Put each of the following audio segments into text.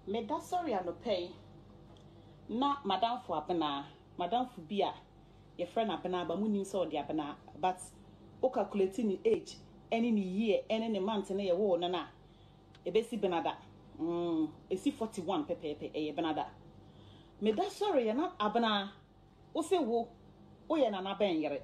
Me da sorry I no pay. Na madam for abena, madam for bia. Your friend abena, but we so the abena. But o calculating the age, any year, any month, and a war nana. E besi benada. Esi 41 pepe e benada. Me da sorry na abena. O se wo, o ye nana ben yere.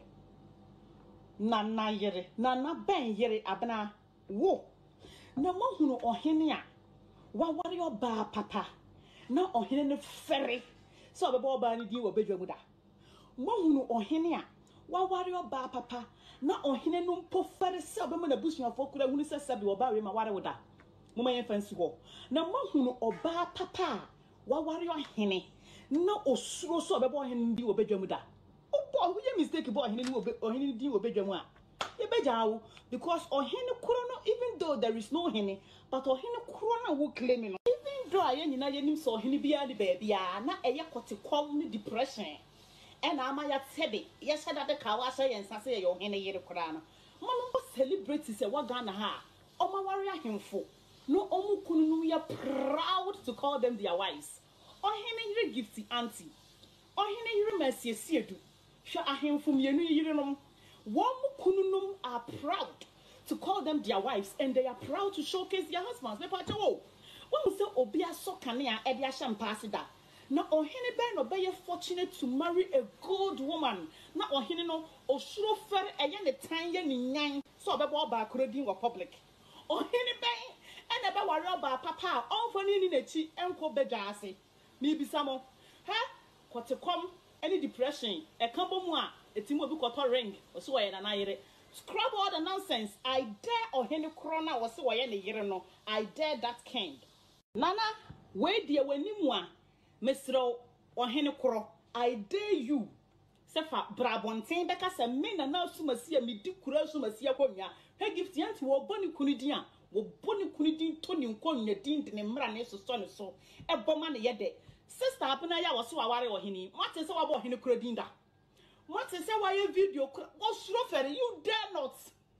Nana yere, nana ben yere abena. Wo. Na mo hunu ohene a. Wa wari oba papa. Na ohene ne ferry. So be oba ni di wo bedwamu da. Mo hunu ohene a wa wari oba papa. Na ohene no mpo ferry se obema na busuafo kura hunu se sabi oba we ma wari woda. Mo ma yen fansi ho. Na mo hunu oba papa. Wa wari ohene. Na osuro so be ohene di wo bedwamu da. Obo wo ye mistake bo ohene ni ohene di wo bedwamu a. Because ohene kurono, even though there is no hene, but ohene kurono will claim it. Even though I ain't na so ohene biya the baby, na eye kote call me depression. And ama ya tebe, yes that the kawasa and sase your hene yere kurana. Mama celebrate say what Ghana ha. Oma warrior himfo. No omu kunu ya proud to call them their wives. Ohene yere gifty auntie. Ohene yere mercy siedu. Sha ahemfo mienu yere nom. One kununum are proud to call them their wives, and they are proud to showcase their husbands. Me pacho, when we say obia so kania edia shampasida. Na ohene ben obey fortunate to marry a good woman. Na ohene no osuro fer eye ne tan ye ni nyan so obebo ba akrodin wo public. Ohene ben ene be ware oba papa onfoni ni nachi enko bedwa ase. Me bisamo, ha kotekom any depression e kan bomu a etimo bi koto ring so wo ye na yere scrub all the nonsense. I dare ohene krona wo se wo ye ne yere no. I dare that king. Nana we de wanimu a mesro ohene kro. I dare you sefa brabonten beka se me na na sumasi a me di kura sumasi akonwa he gift yanti wo boni kunidin a wo boni kunidin to ni nkonwa din de ne mra ne so so ne so e boma ne yede sister apena ya wo so aware ohene mate se wo bo ohene kura din da. What is a video? What's your you dare not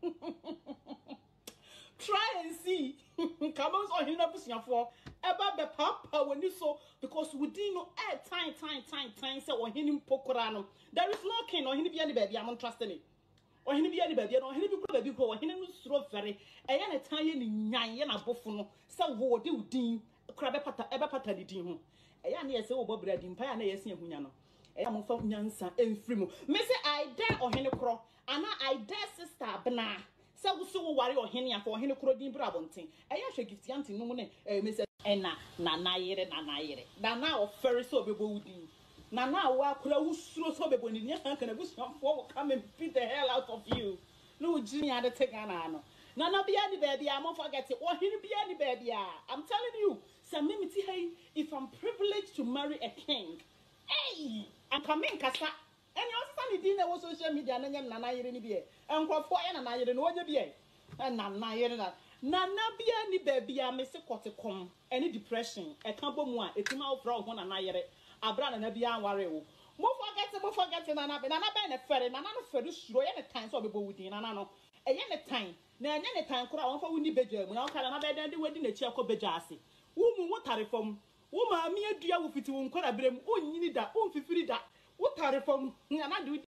try and see. Come on, so you never see for about the papa when you saw because we didn't know time. So when him pokorano, there is no king or him be any baby. I'm not trusting it. Or him be any baby. Or him be baby. Or him so very. I am a tiny nyan na bofuno. So what do din? Crabbe pata ever pata di din. I am here so Bob bread in pie. Yes, hunyano. I'm from Nyansa and Frimo. Missy, I dare or henny cro, and I dare sister Bena. So worry or henny for henny crodin brabonting. I should give the auntie no money, Mrs. Enna, Nana yere. Nana of ferry so be booding. Nana, wa kula so so be when you can wish for come and beat the hell out of you. No, Jimmy had to take an ano. Nana be any baby, I'm not forgetting. Or he be any baby. I'm telling you, some mimity, hey, if I'm privileged to marry a king. Hey, I'm coming, Cassa. And your son didn't was social media and Nana Yeri be. And for Nana Yeri, no one be. And Nana Yeri. Nana be any baby, I miss a quarter any depression, a campo moi, a timao from one and I yere. A brand and a bian warrior. More forgetting Nana, and Nana Ben a ferry, Nana Ferris, roy any time so be within Nano. A yen time, nay, any time could I offer windy bedroom when I'll call another than the wedding a Chaco Bejasi. Woman, what are from? Woman, me a dear with it won't call a blame, oh, you need that, oh, 50 that. What are from?